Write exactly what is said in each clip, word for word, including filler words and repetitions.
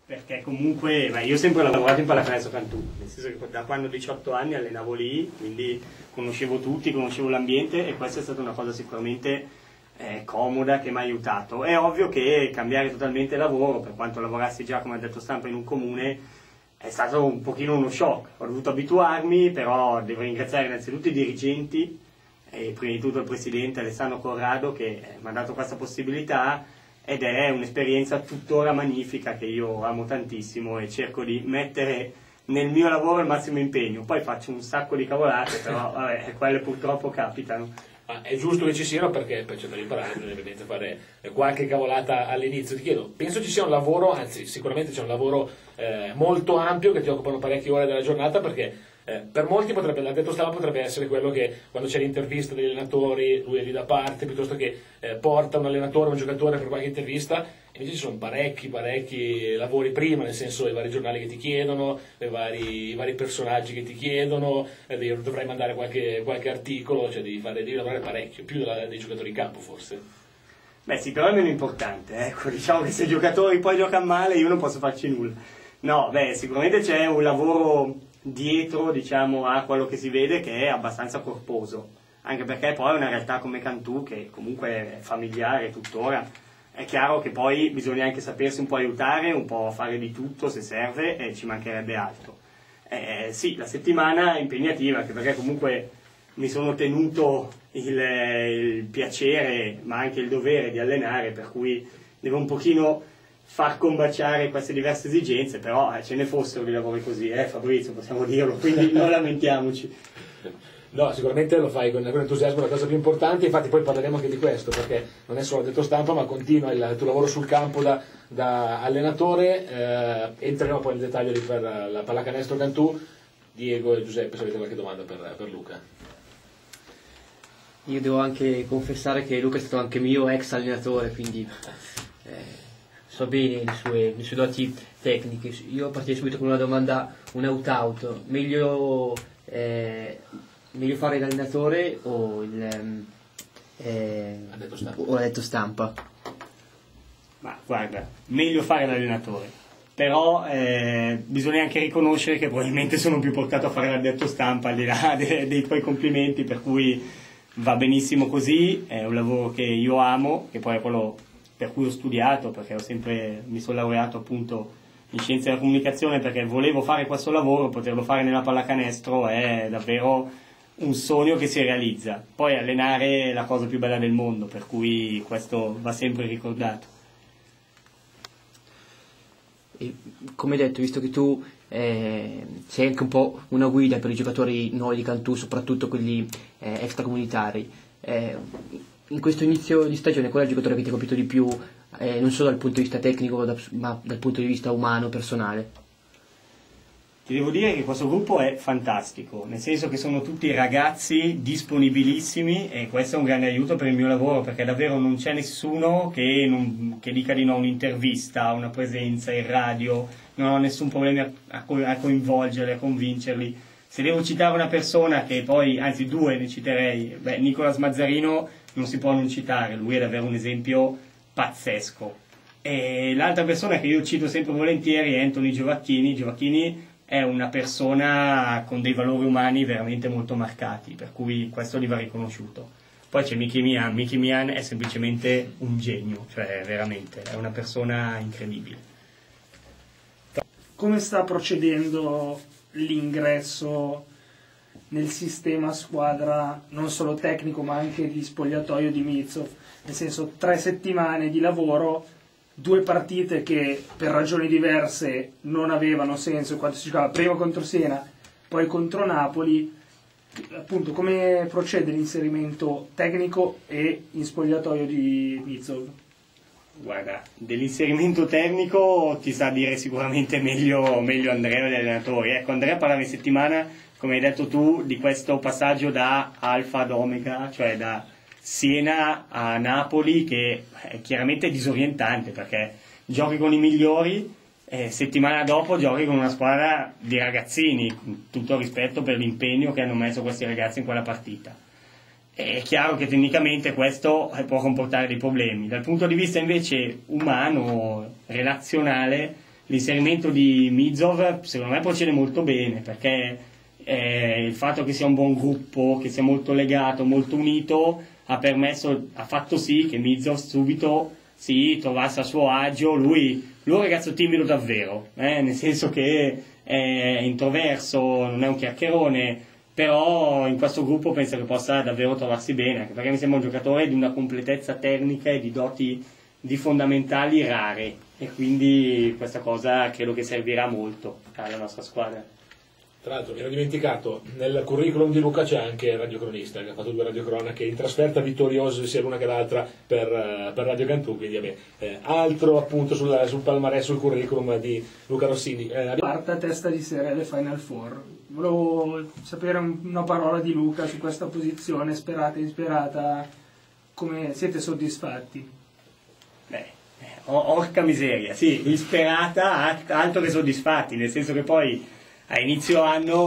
Perché comunque, beh, io ho sempre lavorato in Pallacanestro Cantù, nel senso che da quando ho diciotto anni allenavo lì, quindi conoscevo tutti, conoscevo l'ambiente e questa è stata una cosa sicuramente eh, comoda che mi ha aiutato. È ovvio che cambiare totalmente lavoro, per quanto lavorassi già come addetto stampa in un comune, è stato un pochino uno shock. Ho dovuto abituarmi, però devo ringraziare innanzitutto i dirigenti e prima di tutto il presidente Alessandro Corrado che eh, mi ha dato questa possibilità. Ed è un'esperienza tuttora magnifica che io amo tantissimo e cerco di mettere nel mio lavoro il massimo impegno. Poi faccio un sacco di cavolate, però vabbè, quelle purtroppo capitano. Ah, è giusto che ci siano perché per, cioè, per imparare bisogna ovviamente fare qualche cavolata all'inizio. Ti chiedo, penso ci sia un lavoro, anzi sicuramente c'è un lavoro eh, molto ampio che ti occupano parecchie ore della giornata perché Eh, per molti potrebbe, l'addetto stampa potrebbe essere quello che quando c'è l'intervista degli allenatori lui è lì da parte piuttosto che eh, porta un allenatore o un giocatore per qualche intervista. Invece ci sono parecchi parecchi lavori prima, nel senso i vari giornali che ti chiedono, i vari, i vari personaggi che ti chiedono, eh, dovrai mandare qualche, qualche articolo, cioè devi, fare, devi lavorare parecchio, più della, dei giocatori in campo forse. Beh sì, però è meno importante, ecco, diciamo che se i giocatori poi giocano male io non posso farci nulla. No, beh, sicuramente c'è un lavoro dietro, diciamo, a quello che si vede che è abbastanza corposo, anche perché poi è una realtà come Cantù che comunque è familiare tuttora. È chiaro che poi bisogna anche sapersi un po' aiutare, un po' fare di tutto se serve e ci mancherebbe altro. Eh, sì, la settimana è impegnativa anche perché comunque mi sono tenuto il, il piacere ma anche il dovere di allenare, per cui devo un pochino far combaciare queste diverse esigenze, però eh, ce ne fossero di lavori così, eh Fabrizio, possiamo dirlo, quindi non lamentiamoci. No, sicuramente lo fai con, con entusiasmo, la cosa più importante, infatti poi parleremo anche di questo, perché non è solo addetto stampa, ma continua il tuo lavoro sul campo da, da allenatore, eh, entreremo poi nel dettaglio di per la Pallacanestro Cantù. Diego e Giuseppe, se avete qualche domanda per, per Luca. Io devo anche confessare che Luca è stato anche mio ex allenatore, quindi eh, so bene le sue, le sue doti tecniche. Io partirei subito con una domanda, un out-out. Meglio, eh, meglio fare l'allenatore o il eh, addetto stampa? O addetto stampa? Ma guarda, meglio fare l'allenatore, però eh, bisogna anche riconoscere che probabilmente sono più portato a fare l'addetto stampa al di là dei, dei tuoi complimenti, per cui va benissimo così, è un lavoro che io amo, che poi è quello per cui ho studiato, perché ho sempre, mi sono laureato appunto in scienze della comunicazione perché volevo fare questo lavoro, poterlo fare nella pallacanestro è davvero un sogno che si realizza. Poi allenare è la cosa più bella del mondo, per cui questo va sempre ricordato. E, come detto, visto che tu eh, sei anche un po' una guida per i giocatori nuovi di Cantù, soprattutto quelli eh, extracomunitari, eh, in questo inizio di stagione qual è il giocatore che ti ha colpito di più, eh, non solo dal punto di vista tecnico da, ma dal punto di vista umano, personale? Ti devo dire che questo gruppo è fantastico, nel senso che sono tutti ragazzi disponibilissimi e questo è un grande aiuto per il mio lavoro, perché davvero non c'è nessuno che, non, che dica di no a un'intervista, a una presenza in radio, non ho nessun problema a, a coinvolgerli, a convincerli. Se devo citare una persona che poi, anzi due ne citerei, beh, Nicolas Mazzarino non si può non citare, lui è davvero un esempio pazzesco. E l'altra persona che io cito sempre volentieri è Anthony Giovacchini. Giovacchini è una persona con dei valori umani veramente molto marcati, per cui questo gli va riconosciuto. Poi c'è Miki Mian, Miki Mian è semplicemente un genio, cioè veramente, è una persona incredibile. Come sta procedendo l'ingresso nel sistema squadra, non solo tecnico ma anche di spogliatoio di Mizov? Nel senso, tre settimane di lavoro, due partite che per ragioni diverse non avevano senso quando si giocava prima contro Siena, poi contro Napoli. Appunto, come procede l'inserimento tecnico e in spogliatoio di Mizov? Guarda, dell'inserimento tecnico ti sa dire sicuramente meglio, meglio Andrea e gli allenatori. Ecco, Andrea parlava in settimana, come hai detto tu, di questo passaggio da alfa ad omega, cioè da Siena a Napoli, che è chiaramente disorientante perché giochi con i migliori e settimana dopo giochi con una squadra di ragazzini, con tutto il rispetto per l'impegno che hanno messo questi ragazzi in quella partita. È chiaro che tecnicamente questo può comportare dei problemi. Dal punto di vista invece umano, relazionale, l'inserimento di Mizov secondo me procede molto bene, perché eh, il fatto che sia un buon gruppo, che sia molto legato, molto unito, ha permesso, ha fatto sì che Mizov subito si trovasse a suo agio. Lui, lui è un ragazzo timido davvero, eh, nel senso che è introverso, non è un chiacchierone, però in questo gruppo penso che possa davvero trovarsi bene, anche perché mi sembra un giocatore di una completezza tecnica e di doti di fondamentali rare, e quindi questa cosa credo che servirà molto alla nostra squadra. Tra l'altro mi ero dimenticato, nel curriculum di Luca c'è anche il radiocronista, che ha fatto due radiocronache in trasferta vittoriose sia l'una che l'altra per, per Radio Cantù, quindi vabbè, eh, altro appunto sul, sul palmarès, sul curriculum di Luca Rossini. Eh, Quarta testa di serie alle Final Four. Volevo sapere una parola di Luca su questa posizione, sperata e insperata, come siete soddisfatti? Beh, orca miseria, sì, isperata, altro che soddisfatti, nel senso che poi a inizio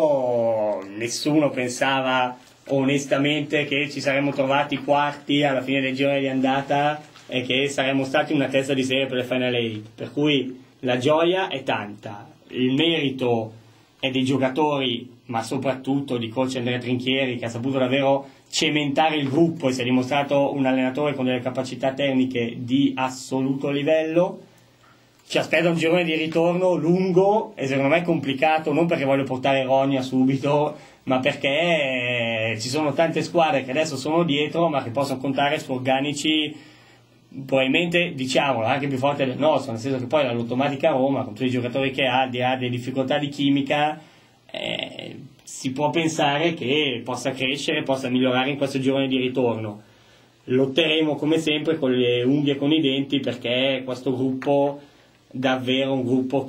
anno nessuno pensava onestamente che ci saremmo trovati quarti alla fine del girone di andata e che saremmo stati una testa di serie per le Final Eight, per cui la gioia è tanta, il merito è dei giocatori, ma soprattutto di coach Andrea Trinchieri, che ha saputo davvero cementare il gruppo e si è dimostrato un allenatore con delle capacità tecniche di assoluto livello. Ci aspetta un girone di ritorno lungo e secondo me complicato, non perché voglio portare Rogna subito, ma perché ci sono tante squadre che adesso sono dietro ma che possono contare su organici probabilmente, diciamolo, anche più forti del nostro, nel senso che poi l'automatica Roma, con tutti i giocatori che ha, di ha delle difficoltà di chimica, eh, si può pensare che possa crescere, possa migliorare in questo girone di ritorno. Lotteremo come sempre con le unghie e con i denti, perché questo gruppo davvero un gruppo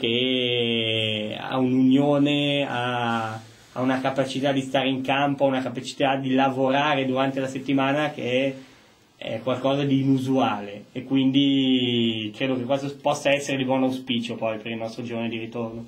che ha un'unione, ha, ha una capacità di stare in campo, una capacità di lavorare durante la settimana che è, è qualcosa di inusuale, e quindi credo che questo possa essere di buon auspicio poi per il nostro girone di ritorno.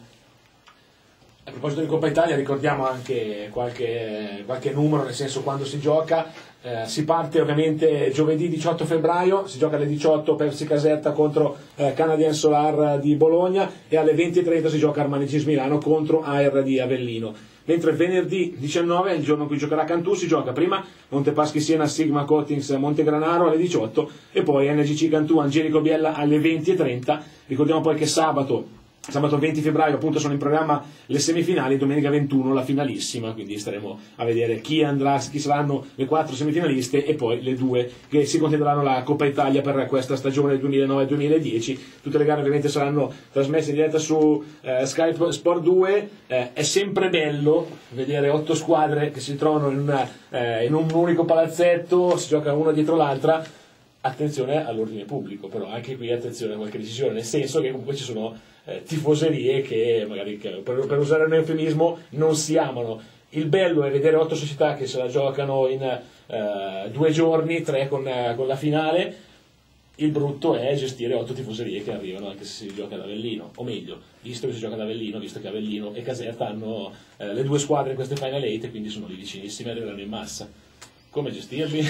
A proposito di Coppa Italia, ricordiamo anche qualche, qualche numero, nel senso quando si gioca. Eh, si parte ovviamente giovedì diciotto febbraio, si gioca alle diciotto Pepsi Caserta contro eh, Canadian Solar di Bologna, e alle venti e trenta si gioca Armani Gis Milano contro A R di Avellino. Mentre venerdì diciannove, il giorno in cui giocherà Cantù, si gioca prima Montepaschi Siena Sigma Coatings Montegranaro alle diciotto e poi N G C Cantù Angelico Biella alle venti e trenta. Ricordiamo poi che sabato Sabato venti febbraio appunto sono in programma le semifinali, domenica ventuno la finalissima, quindi staremo a vedere chi andrà, chi saranno le quattro semifinaliste e poi le due che si contenderanno la Coppa Italia per questa stagione duemilanove duemiladieci. Tutte le gare ovviamente saranno trasmesse in diretta su eh, Sky Sport due. Eh, è sempre bello vedere otto squadre che si trovano in, una, eh, in un unico palazzetto, si gioca una dietro l'altra. Attenzione all'ordine pubblico, però anche qui attenzione a qualche decisione, nel senso che comunque ci sono eh, tifoserie che magari, che, per, per usare un eufemismo, non si amano. Il bello è vedere otto società che se la giocano in eh, due giorni, tre con, eh, con la finale. Il brutto è gestire otto tifoserie che arrivano anche se si gioca ad Avellino, o meglio, visto che si gioca ad Avellino, visto che Avellino e Caserta hanno eh, le due squadre in queste Final Eight e quindi sono lì vicinissime e arriveranno in massa. Come gestirli?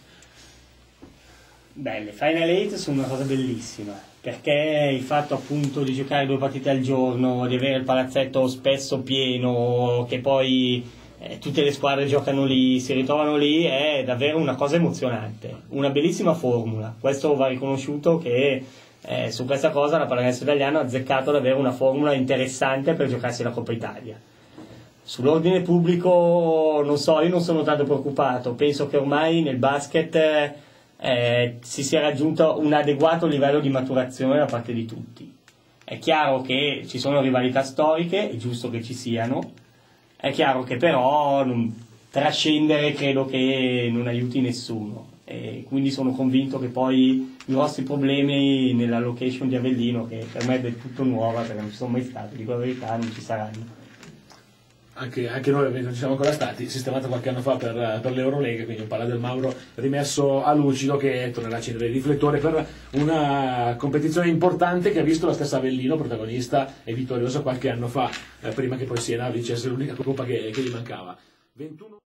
Beh, le Final Eight sono una cosa bellissima, perché il fatto appunto di giocare due partite al giorno, di avere il palazzetto spesso pieno, che poi eh, tutte le squadre giocano lì, si ritrovano lì, è davvero una cosa emozionante, una bellissima formula. Questo va riconosciuto che eh, su questa cosa la pallacanestro italiana ha azzeccato davvero una formula interessante per giocarsi la Coppa Italia. Sull'ordine pubblico non so, io non sono tanto preoccupato, penso che ormai nel basket eh, Eh, si sia raggiunto un adeguato livello di maturazione da parte di tutti. È chiaro che ci sono rivalità storiche, è giusto che ci siano, è chiaro che però non, trascendere credo che non aiuti nessuno, e quindi sono convinto che poi i grossi problemi nella location di Avellino, che per me è del tutto nuova perché non ci sono mai stato, dico la verità, non ci saranno. Anche, anche noi non ci siamo ancora stati, sistemato qualche anno fa per, per l'Eurolega, quindi un Palla del Mauro rimesso a lucido che tornerà a accendere il riflettore per una competizione importante che ha visto la stessa Avellino protagonista e vittoriosa qualche anno fa, eh, prima che poi Siena vincesse l'unica coppa che, che gli mancava. ventuno